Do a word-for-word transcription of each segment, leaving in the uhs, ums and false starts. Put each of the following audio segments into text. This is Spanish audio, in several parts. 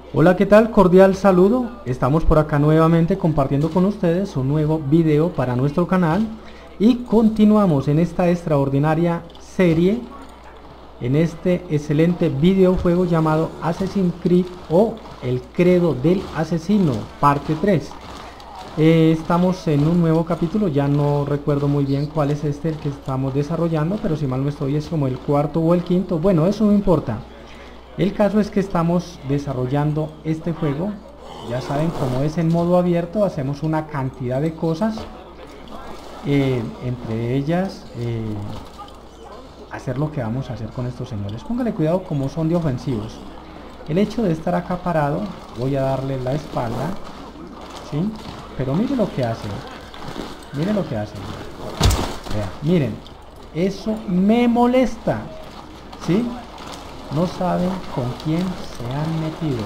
Hola, ¿qué tal? Cordial saludo. Estamos por acá nuevamente compartiendo con ustedes un nuevo video para nuestro canal y continuamos en esta extraordinaria serie, en este excelente videojuego llamado Assassin's Creed o El Credo del Asesino, parte tres. Eh, estamos en un nuevo capítulo, ya no recuerdo muy bien cuál es este el que estamos desarrollando, pero si mal no estoy es como el cuarto o el quinto. Bueno, eso no importa. El caso es que estamos desarrollando este juego. Ya saben, como es en modo abierto, hacemos una cantidad de cosas, eh, entre ellas eh, hacer lo que vamos a hacer con estos señores. Póngale cuidado como son de ofensivos. El hecho de estar acá parado, voy a darle la espalda, ¿sí? Pero mire lo que hace. Mire lo que hace. Vea, miren, eso me molesta, ¿sí? No saben con quién se han metido,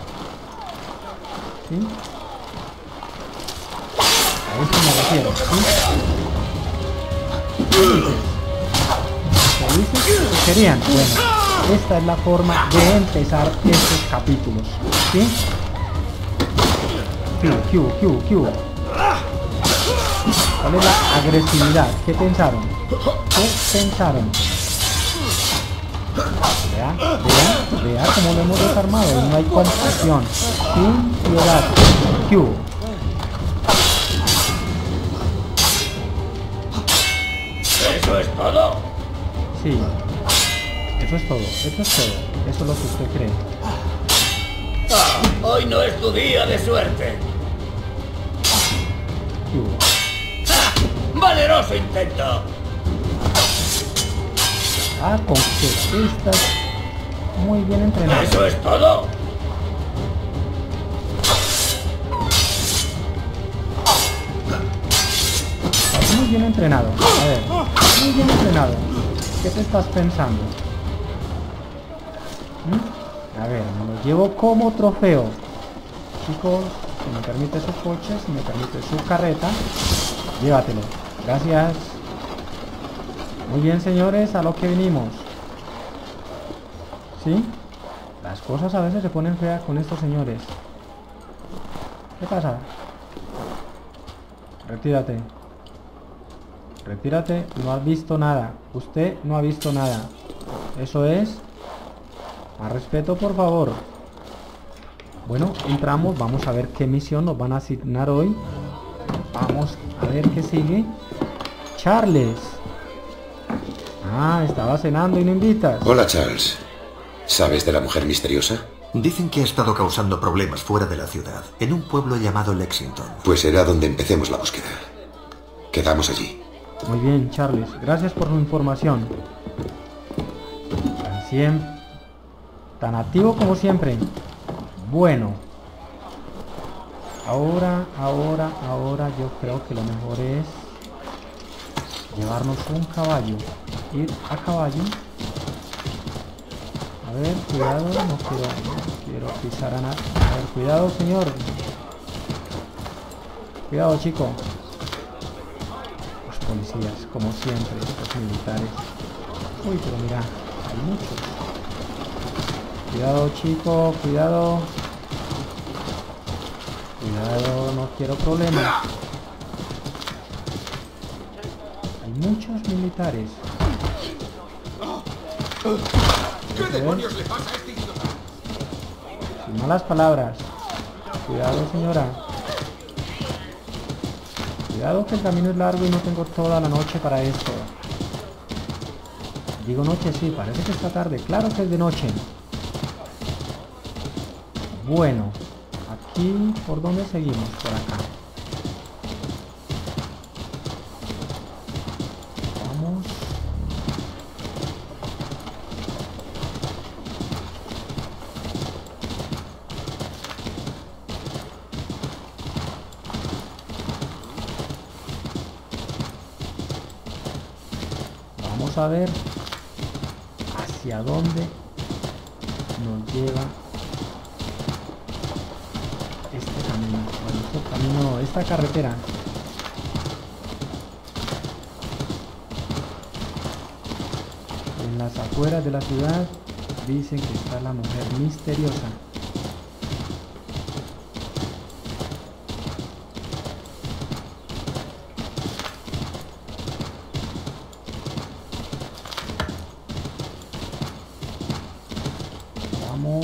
¿sí? A eso me refiero, ¿sí? ¿Felices? ¿Qué querían? Bueno, esta es la forma de empezar estos capítulos, ¿sí? Q, Q, Q, Q. ¿Cuál es la agresividad? ¿Qué pensaron? ¿Qué pensaron? Vea, vea, vea cómo lo hemos desarmado y no hay confusión. Sin piedad. Q. ¿Eso es todo? Sí. Eso es todo. Eso es todo. Eso es lo que usted cree. Ah, hoy no es tu día de suerte. Q. ¡Ja! ¡Valeroso intento! Ah, con que estás muy bien entrenado. ¿Eso es todo? Estás muy bien entrenado. A ver, muy bien entrenado. ¿Qué te estás pensando? ¿Mm? A ver, me lo llevo como trofeo. Chicos, si me permite su coche, si me permite su carreta, llévatelo. Gracias. Muy bien, señores, a lo que vinimos. ¿Sí? Las cosas a veces se ponen feas con estos señores. ¿Qué pasa? Retírate. Retírate, no has visto nada. Usted no ha visto nada. Eso es. Más respeto, por favor. Bueno, entramos. Vamos a ver qué misión nos van a asignar hoy. Vamos a ver qué sigue. Charles. Ah, estaba cenando y no invitas. Hola, Charles. ¿Sabes de la mujer misteriosa? Dicen que ha estado causando problemas fuera de la ciudad, en un pueblo llamado Lexington. Pues será donde empecemos la búsqueda. Quedamos allí. Muy bien, Charles. Gracias por su información. Tan siempre, tan activo como siempre. Bueno. Ahora, ahora, ahora yo creo que lo mejor es llevarnos un caballo. Ir a caballo. A ver, cuidado, no quiero, no quiero pisar a nada. A ver, cuidado, señor. Cuidado, chico. Los policías, como siempre, los militares. Uy, pero mira, hay muchos. Cuidado, chico, cuidado. Cuidado, no quiero problemas. Hay muchos militares. ¿Qué demonios le pasa a este idiota? Sin malas palabras. Cuidado, señora. Cuidado que el camino es largo y no tengo toda la noche para esto. Digo noche, sí, parece que está tarde. Claro que es de noche. Bueno, aquí, ¿por dónde seguimos? Por acá. Vamos. Vamos a ver hacia dónde nos lleva este camino. Bueno, este camino, esta carretera. En las afueras de la ciudad dicen que está la mujer misteriosa. Vamos.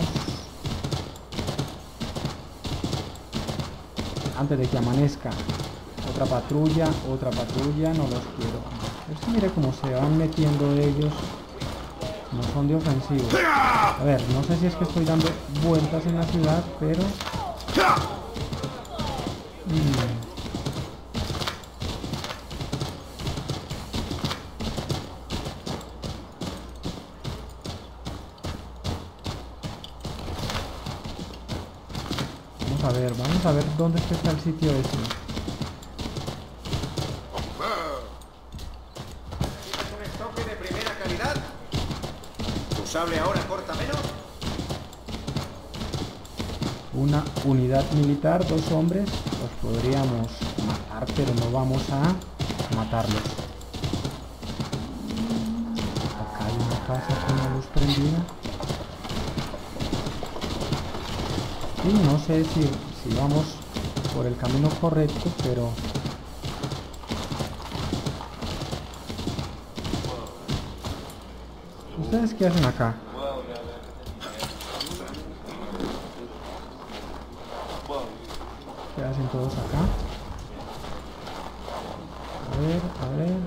Antes de que amanezca. Otra patrulla, otra patrulla, no los quiero. Es, mire cómo se van metiendo ellos. No son de ofensivos. A ver, no sé si es que estoy dando vueltas en la ciudad, pero... Mm. Vamos a ver, vamos a ver dónde es que está el sitio ese. ¿Sable ahora corta menos? Una unidad militar, dos hombres, los podríamos matar, pero no vamos a matarlos. Acá hay una casa con la luz prendida. Y no sé si, si vamos por el camino correcto, pero... ¿Ustedes qué hacen acá? ¿Qué hacen todos acá? A ver, a ver...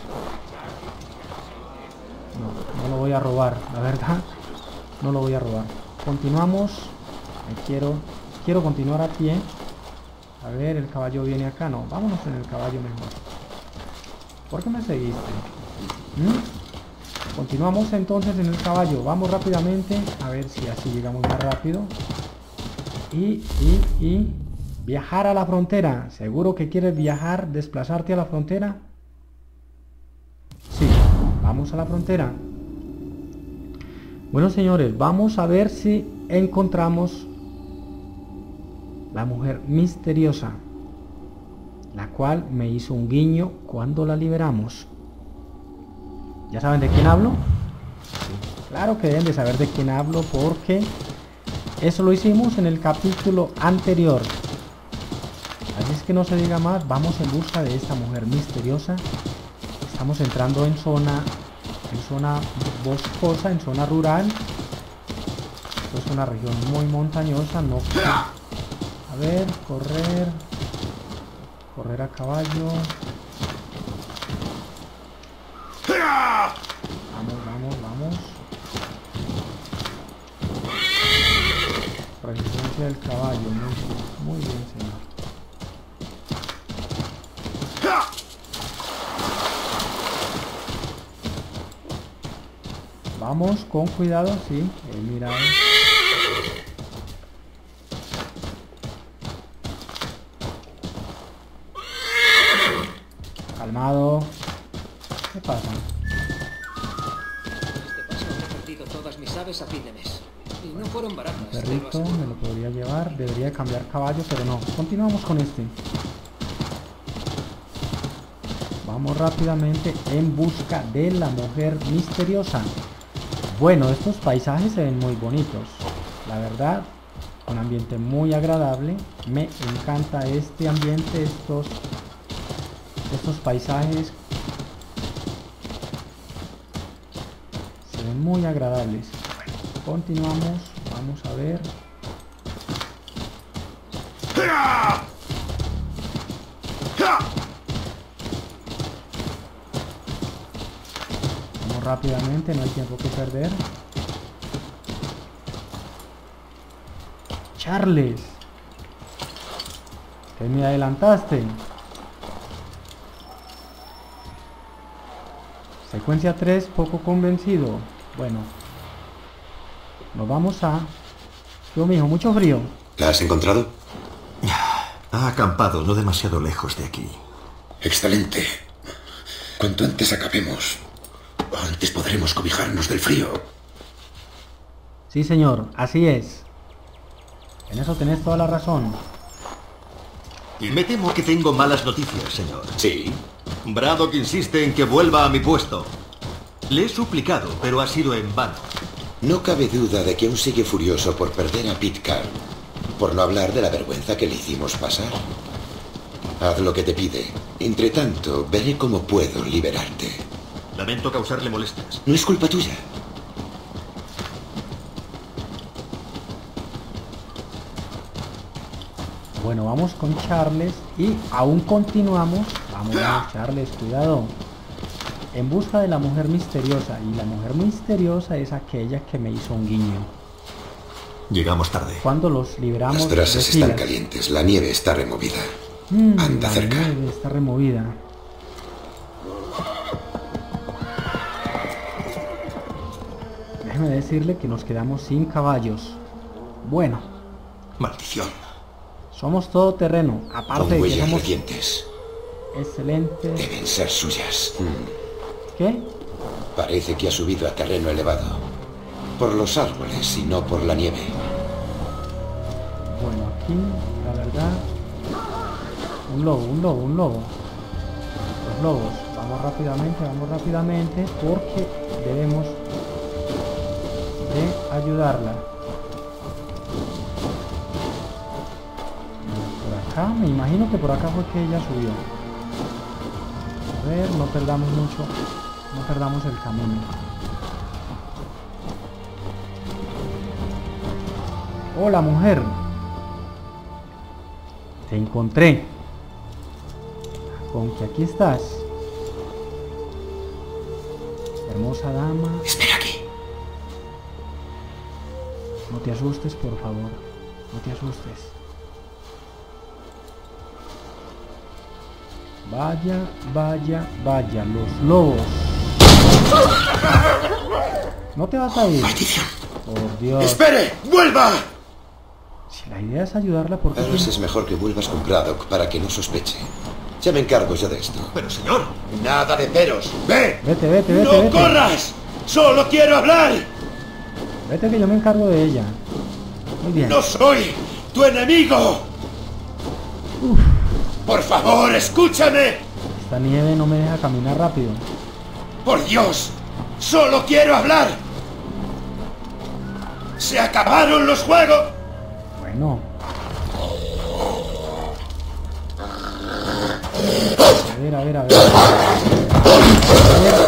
No, no lo voy a robar, la verdad. No lo voy a robar. Continuamos. Me quiero, quiero continuar a pie. A ver, el caballo viene acá. No, vámonos en el caballo mejor. ¿Por qué me seguiste? ¿Mm? Continuamos entonces en el caballo. Vamos rápidamente. A ver si así llegamos más rápido. Y, y, y... Viajar a la frontera. ¿Seguro que quieres viajar, desplazarte a la frontera? Sí, vamos a la frontera. Bueno, señores, vamos a ver si encontramos la mujer misteriosa, la cual me hizo un guiño cuando la liberamos. ¿Ya saben de quién hablo? Sí, claro que deben de saber de quién hablo, porque eso lo hicimos en el capítulo anterior. Así es que no se diga más, vamos en busca de esta mujer misteriosa. Estamos entrando en zona, en zona boscosa, en zona rural. Esto es una región muy montañosa, no... A ver, correr, correr a caballo. Vamos, vamos, vamos. Resistencia del caballo, muy, muy bien, señor. Vamos con cuidado, sí, he mirado. Calmado. ¿Qué pasa? Este paso he perdido todas mis aves a fin de mes. Y no fueron baratas. Perrito, me lo podría llevar. Debería cambiar caballo, pero no. Continuamos con este. Vamos rápidamente en busca de la mujer misteriosa. Bueno, estos paisajes se ven muy bonitos. La verdad, un ambiente muy agradable. Me encanta este ambiente, estos, estos paisajes. Se ven muy agradables. Continuamos, vamos a ver. Vamos rápidamente, no hay tiempo que perder. Charles, que me adelantaste. Secuencia tres, poco convencido. Bueno, nos vamos a... Yo, mijo, mucho frío. ¿La has encontrado? Ha acampado no demasiado lejos de aquí. Excelente. Cuanto antes acabemos, antes podremos cobijarnos del frío. Sí, señor, así es. En eso tenés toda la razón. Me temo que tengo malas noticias, señor. Sí. Braddock insiste en que vuelva a mi puesto. Le he suplicado, pero ha sido en vano. No cabe duda de que aún sigue furioso por perder a Pitcairn, por no hablar de la vergüenza que le hicimos pasar. Haz lo que te pide. Entre tanto, veré cómo puedo liberarte. Lamento causarle molestias. No es culpa tuya. Bueno, vamos con Charles y aún continuamos. Vamos, Charles, cuidado. En busca de la mujer misteriosa. Y la mujer misteriosa es aquella que me hizo un guiño. Llegamos tarde. Cuando los liberamos... Las brasas de están filas. calientes, la nieve está removida. Mm, Anda la cerca. nieve está removida. Déjeme decirle que nos quedamos sin caballos. Bueno, Maldición. somos todo terreno. Aparte Con de que huellas somos recientes. excelentes. Deben ser suyas. Mm. ¿Qué? Parece que ha subido a terreno elevado. Por los árboles y no por la nieve. Bueno, aquí, la verdad... Un lobo, un lobo, un lobo. Los lobos. Vamos rápidamente, vamos rápidamente. Porque debemos de ayudarla. Por acá, me imagino que por acá fue que ella subió. A ver, no perdamos mucho. No perdamos el camino. Hola, mujer. Te encontré. Con que aquí estás. Hermosa dama. Espera aquí. No te asustes, por favor. No te asustes. Vaya, vaya, vaya. Los lobos. No te vas a ir. Maldición. Por Dios. ¡Espere! ¡Vuelva! Si la idea es ayudarla, ¿por qué? Tal vez es mejor que vuelvas con Braddock para que no sospeche. Ya me encargo yo de esto. Pero señor. Nada de peros. ¡Ve! Vete, vete, vete, ¡No vete. corras! ¡Solo quiero hablar! Vete que yo me encargo de ella. Muy bien. ¡No soy tu enemigo! ¡Por favor, escúchame! Esta nieve no me deja caminar rápido. ¡Por Dios! ¡Solo quiero hablar! ¡Se acabaron los juegos! Bueno. A ver, a ver, a ver. A ver.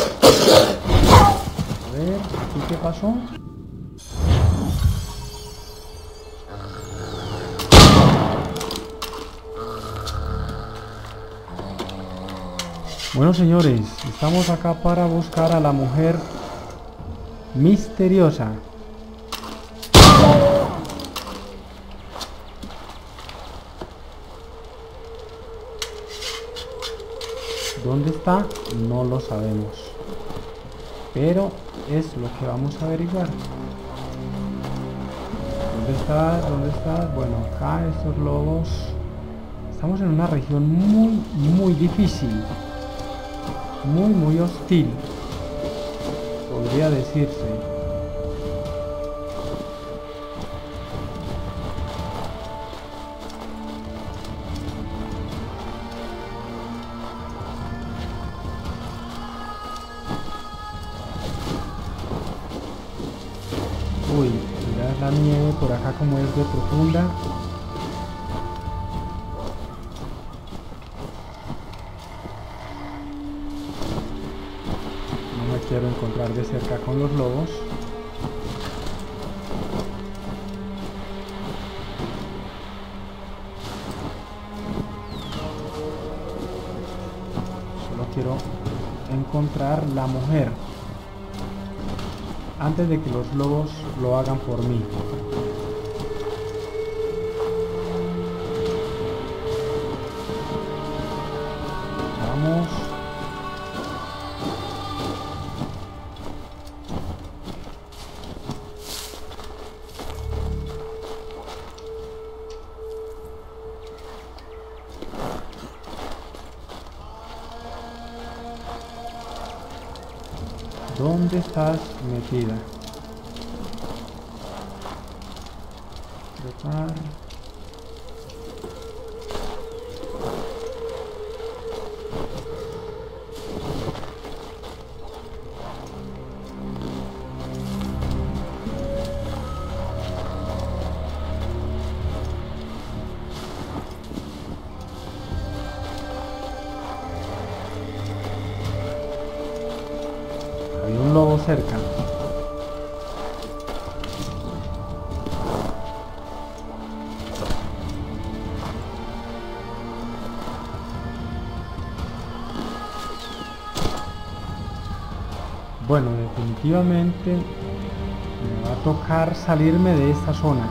A ver, ¿aquí qué pasó? Bueno, señores, estamos acá para buscar a la mujer misteriosa. ¿Dónde está? No lo sabemos. Pero es lo que vamos a averiguar. ¿Dónde está? ¿Dónde está? Bueno, acá estos lobos. Estamos en una región muy, muy difícil. Muy, muy hostil. Podría decirse. Uy, mirad la nieve por acá como es de profunda. No me quiero encontrar de cerca con los lobos. Solo quiero encontrar la mujer antes de que los lobos lo hagan por mí. Vamos. ¿Dónde estás metida? Trepar. Hay un lobo cerca. Bueno, definitivamente me va a tocar salirme de esta zona.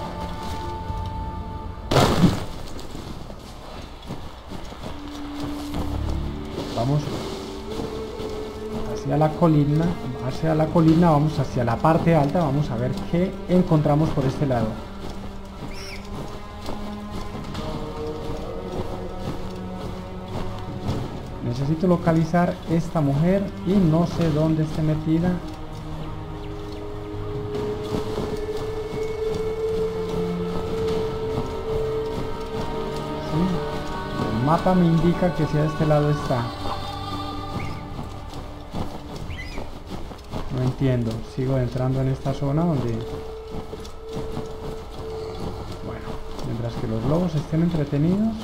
Vamos hacia la colina, hacia la colina, vamos hacia la parte alta, vamos a ver qué encontramos por este lado. Necesito localizar esta mujer y no sé dónde esté metida. Sí, el mapa me indica que hacia este lado está. No entiendo, sigo entrando en esta zona donde... Bueno, mientras que los lobos estén entretenidos...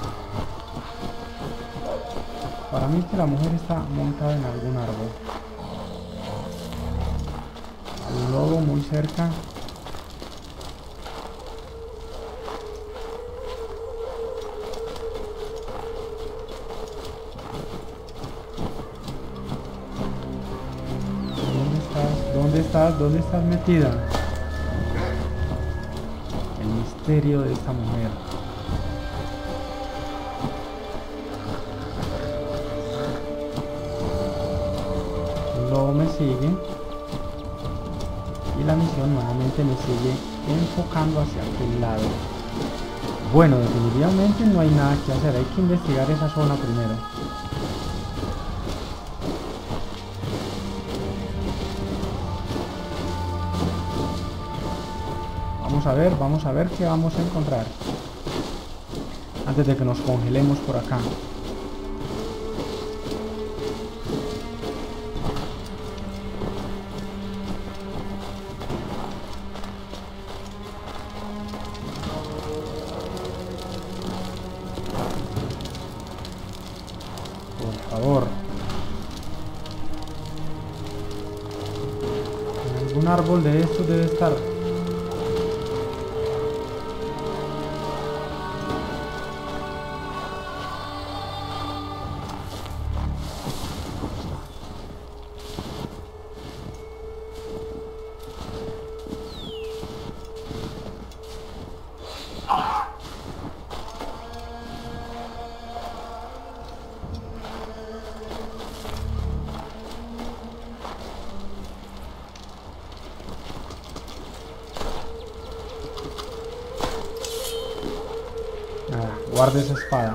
Para mí que la mujer está montada en algún árbol. Un lobo muy cerca. ¿Dónde estás? ¿Dónde estás? ¿Dónde estás metida? El misterio de esta mujer. Luego me sigue y la misión nuevamente me sigue enfocando hacia aquel lado. Bueno, definitivamente no hay nada que hacer, hay que investigar esa zona primero. Vamos a ver, vamos a ver qué vamos a encontrar antes de que nos congelemos por acá. Por favor. En algún árbol de estos debe estar. Guarda esa espada.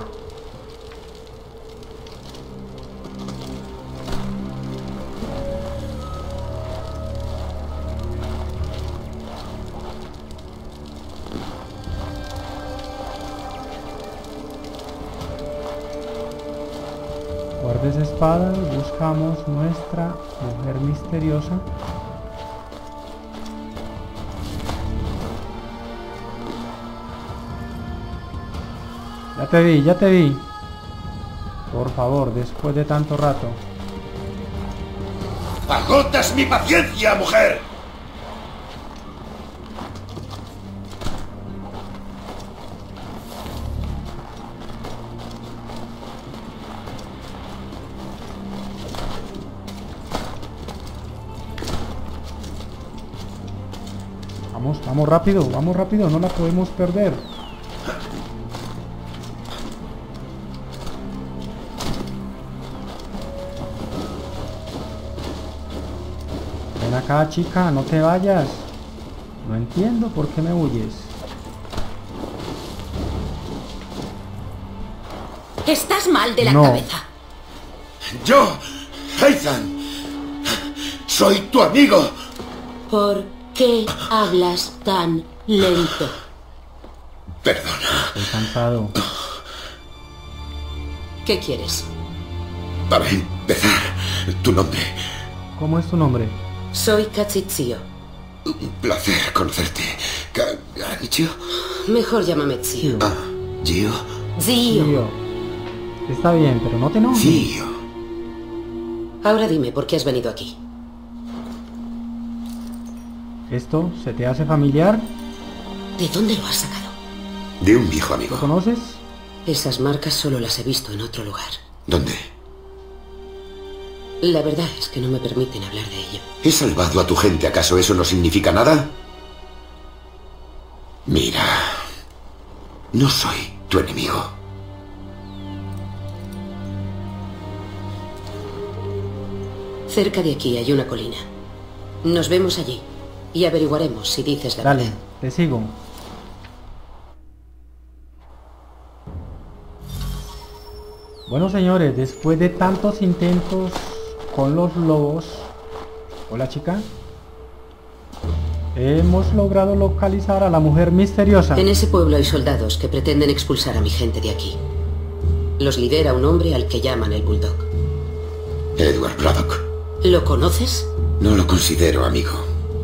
Guarda esa espada y buscamos nuestra mujer misteriosa. Ya te vi, ya te vi. Por favor, después de tanto rato. ¡Agotas mi paciencia, mujer! Vamos, vamos rápido, vamos rápido, no la podemos perder. Ven acá, chica, no te vayas. No entiendo por qué me huyes. Estás mal de la No. cabeza. Yo, Ethan, soy tu amigo. ¿Por qué hablas tan lento? Perdona. Estoy cansado. ¿Qué quieres? Para empezar, tu nombre. ¿Cómo es tu nombre? Soy Katsitsuyo. Un placer conocerte. ¿Gio? Mejor llámame Tsuyo. Ah, Gio. Zio. Tío. Está bien, pero no te enojes. Gio. Ahora dime por qué has venido aquí. ¿Esto se te hace familiar? ¿De dónde lo has sacado? De un viejo amigo. ¿Lo conoces? Esas marcas solo las he visto en otro lugar. ¿Dónde? La verdad es que no me permiten hablar de ello. He salvado a tu gente, ¿acaso eso no significa nada? Mira, no soy tu enemigo. Cerca de aquí hay una colina. Nos vemos allí y averiguaremos si dices la Dale, verdad. te sigo. Bueno, señores, después de tantos intentos con los lobos... Hola, chica. Hemos logrado localizar a la mujer misteriosa. En ese pueblo hay soldados que pretenden expulsar a mi gente de aquí. Los lidera un hombre al que llaman el Bulldog. Edward Braddock. ¿Lo conoces? No lo considero amigo.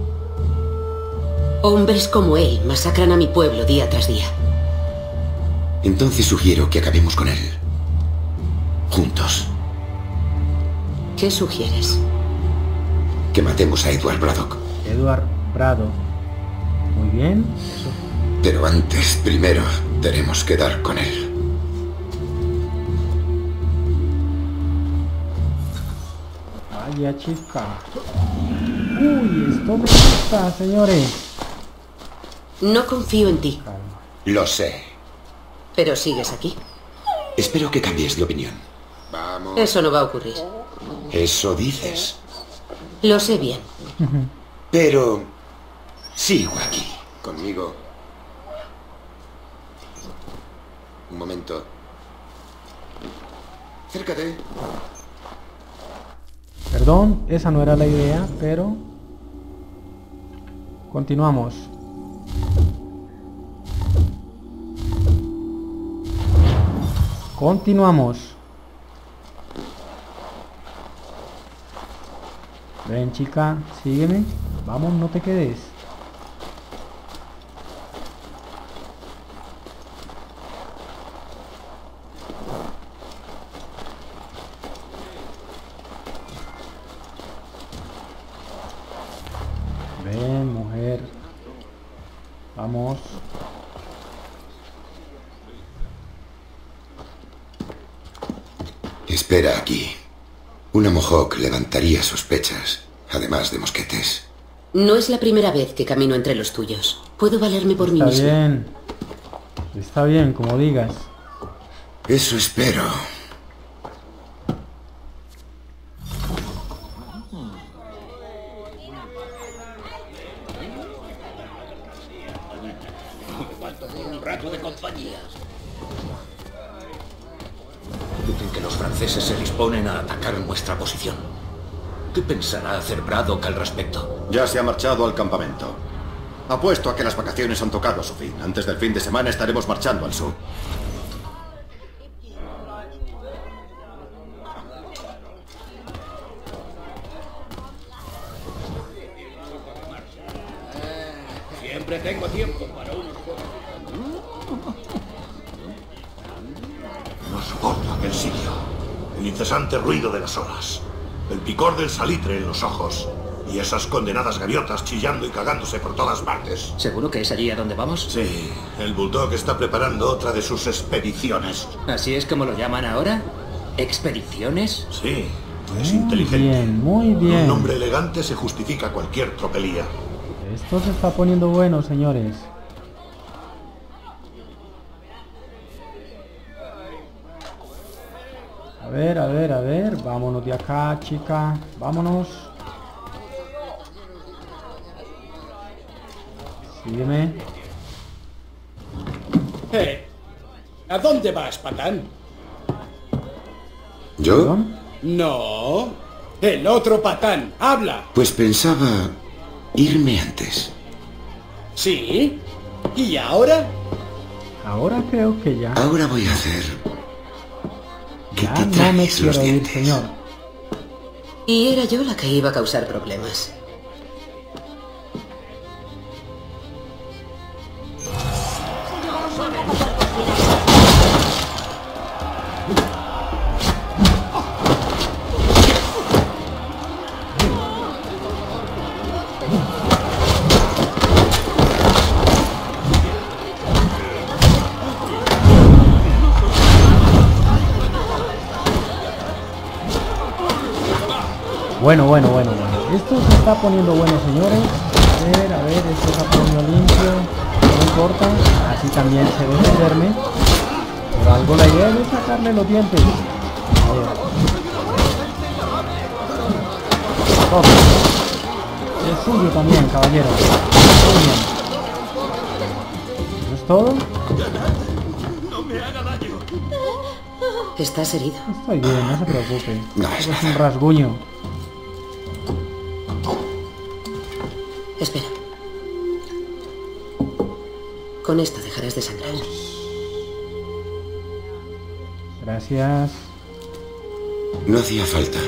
Hombres como él masacran a mi pueblo día tras día. Entonces sugiero que acabemos con él. Juntos. ¿Qué sugieres? Que matemos a Edward Braddock. Edward Braddock. Muy bien. Eso. Pero antes, primero, tenemos que dar con él. Vaya, chica. Uy, esto me gusta, señores. No confío en ti, Calma. Lo sé. pero sigues aquí. Espero que cambies de opinión. Vamos. Eso no va a ocurrir. Eso dices. Lo sé bien. Pero... sigo aquí. Conmigo. Un momento. Acércate. Perdón, esa no era la idea, pero... Continuamos. Continuamos. Ven, chica, sígueme. Vamos, no te quedes. Ven, mujer. Vamos. Espera aquí. Una Mohawk levantaría sospechas, además de mosquetes. No es la primera vez que camino entre los tuyos. Puedo valerme por mí Está mismo. bien. Está bien, como digas. Eso espero. Un rato de compañía. Dicen que los franceses se disponen a atacar nuestra posición. ¿Qué pensará hacer Braddock al respecto? Ya se ha marchado al campamento. Apuesto a que las vacaciones han tocado a su fin. Antes del fin de semana estaremos marchando al sur. Siempre tengo tiempo para unos juegos. No soporto aquel sitio. El incesante ruido de las olas. El picor del salitre en los ojos. Y esas condenadas gaviotas chillando y cagándose por todas partes. ¿Seguro que es allí a donde vamos? Sí, el Bulldog está preparando otra de sus expediciones. ¿Así es como lo llaman ahora? ¿Expediciones? Sí, es Muy inteligente. bien, muy Con bien. un nombre elegante se justifica cualquier tropelía. Esto se está poniendo bueno, señores. A ver, a ver, a ver. Vámonos de acá, chica. Vámonos. Sígueme. Eh, ¿a dónde vas, patán? ¿Yo? ¿Perdón? No, el otro patán. Habla. Pues pensaba irme antes. ¿Sí? ¿Y ahora? Ahora creo que ya. Ahora voy a hacer que Ya te no me tragues los quiero ir, dientes. señor. Y era yo la que iba a causar problemas. Bueno, bueno, bueno, bueno. Esto se está poniendo bueno, señores. A ver, a ver, esto está poniendo limpio. No importa. Así también se debe defenderme. Por algo la idea es sacarle los dientes. A ver. Todo. Es suyo también, caballero. Muy bien. ¿Eso es todo? No me haga daño. ¿Estás herido? Estoy bien, no se preocupe. No es Eso es un nada. rasguño. Espera. Con esto dejarás de sangrar. Gracias. No hacía falta.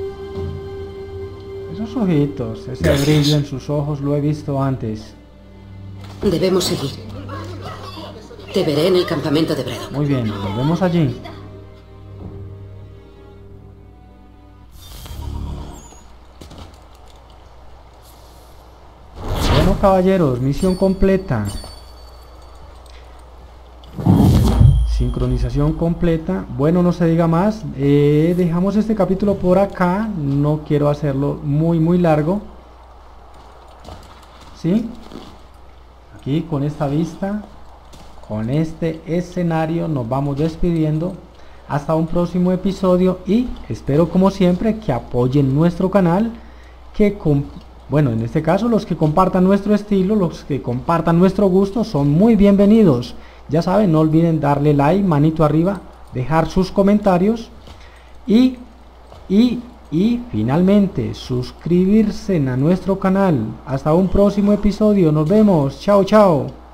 Esos ojitos, ese Gracias. brillo en sus ojos lo he visto antes. Debemos seguir. Te veré en el campamento de Bredo. Muy bien, nos vemos allí. Bueno, caballeros, misión completa. Sincronización completa. Bueno, no se diga más. Eh, dejamos este capítulo por acá. No quiero hacerlo muy muy largo. ¿Sí? Aquí con esta vista, con este escenario, nos vamos despidiendo. Hasta un próximo episodio y espero como siempre que apoyen nuestro canal. Que con, bueno, en este caso los que compartan nuestro estilo, los que compartan nuestro gusto son muy bienvenidos. Ya saben, no olviden darle like, manito arriba, dejar sus comentarios y, y, y finalmente suscribirse a nuestro canal. Hasta un próximo episodio, nos vemos, chao chao.